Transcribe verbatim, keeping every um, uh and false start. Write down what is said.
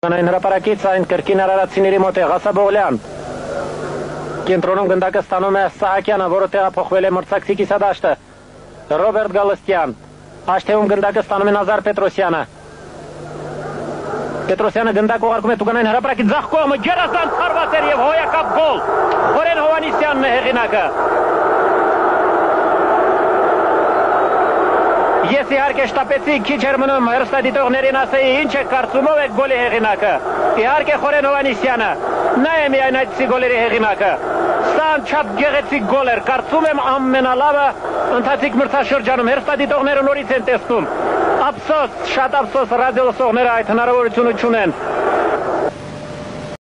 Այն հրապարակից այն կրկին արարածիների մոտ է Ղասաբողլյան։ Կենտրոնում գնդակը ստանում է Սահակյանը, որը տեղափոխվել է մրցակցի կիսադաշտը։ Ռոբերտ Գալստյան։ Աշտեում գնդակը ստանում է Նազար Պետրոսյանը։ Պետրոսյանը գնդակ ուղարկում է Տուգանային հրապարակի ձախ կողմը, գերազանց խարված էր և հոյակապ գոլ։ Խորեն Հովանիսյանն է հեղինակը։ Ես իհարկե շտապեցի, քիչ էր մնում հեռուստադիտողներին ասեի, ինչ է կարծում, ով է գոլի հեղինակը։ Իհարկե Խորեն Հովանիսյանը։ Նա է միայն այդպիսի գոլերի հեղինակը։ Սա շատ գեղեցիկ գոլ էր, կարծում եմ ամենալավը ընթացիկ մրցաշրջանում հեռուստադիտողները նորից են տեսնում։ Ափսոս, շատ ափսոս ռադիոլսողները այդ հնարավորությունը չունեն։